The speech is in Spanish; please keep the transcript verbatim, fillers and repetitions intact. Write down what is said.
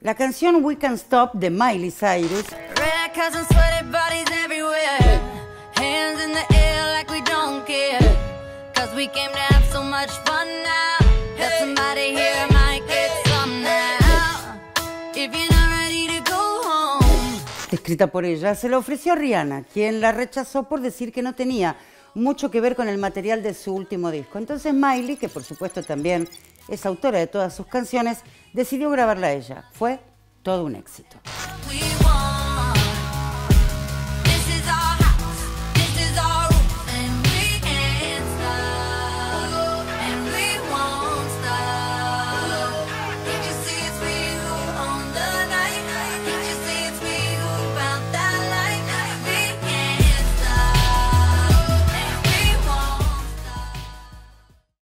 La canción We Can't Stop de Miley Cyrus escrita por ella, se la ofreció a Rihanna, quien la rechazó por decir que no tenía mucho que ver con el material de su último disco. Entonces Miley, que por supuesto también es autora de todas sus canciones, decidió grabarla a ella. Fue todo un éxito.